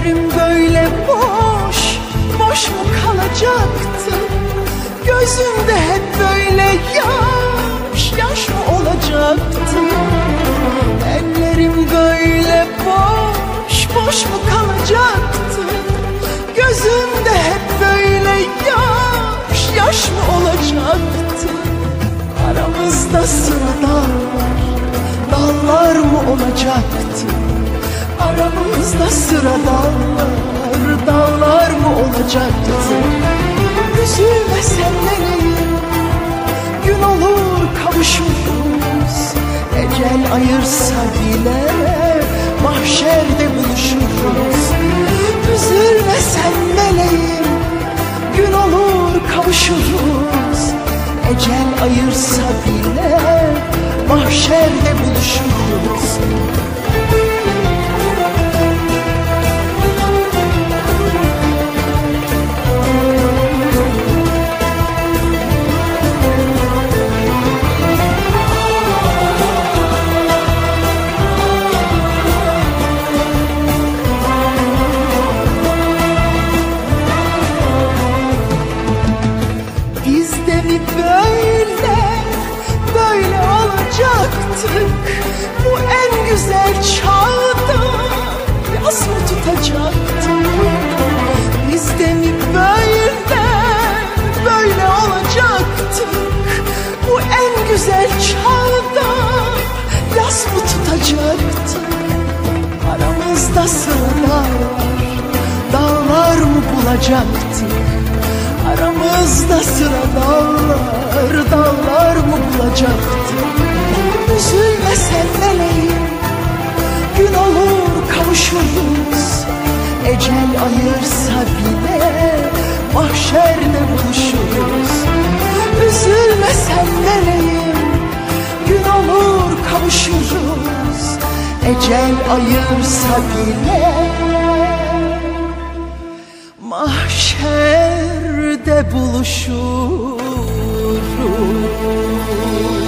Ellerim böyle boş, boş mu kalacaktı? Gözümde hep böyle yaş, yaş mı olacaktı? Ellerim böyle boş, boş mu kalacaktı? Gözümde hep böyle yaş, yaş mı olacaktı? Aramızda sıra dağlar, dağlar mı olacaktı? Aramızda sıra dağlar, dağlar mı olacaktı? Üzülme sen meleğim, gün olur kavuşuruz. Ecel ayırsa bile mahşerde buluşuruz. Üzülme sen meleğim, gün olur kavuşuruz. Ecel ayırsa bile mahşerde buluşuruz. Biz de mi böyle, böyle olacaktık? Bu en güzel çağda yas mı tutacaktık? Biz de mi böyle, böyle olacaktık? Bu en güzel çağda yas mı tutacaktık? Aramızda sıralar, dağlar mı bulacaktık? Aramızda sıra dağlar, dağlar mı bulacaktı? Üzülme sen meleğim, gün olur kavuşuruz. Ecel ayırsa bile mahşerde buluşuruz. Üzülme sen meleğim, gün olur kavuşuruz. Ecel ayırsa bile mahşerde buluşuruz.